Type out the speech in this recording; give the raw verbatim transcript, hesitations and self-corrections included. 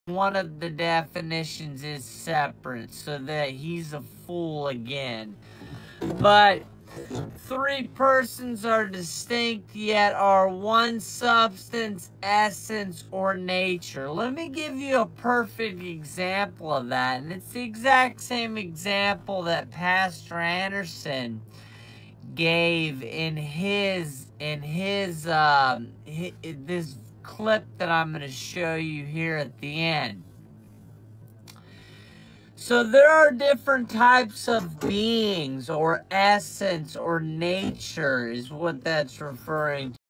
one of the definitions is separate, so that he's a fool again. But three persons are distinct, yet are one substance, essence, or nature. Let me give you a perfect example of that, and it's the exact same example that Pastor Anderson gave in his in his um his, this clip that I'm going to show you here at the end. So there are different types of beings, or essence, or nature is what that's referring to.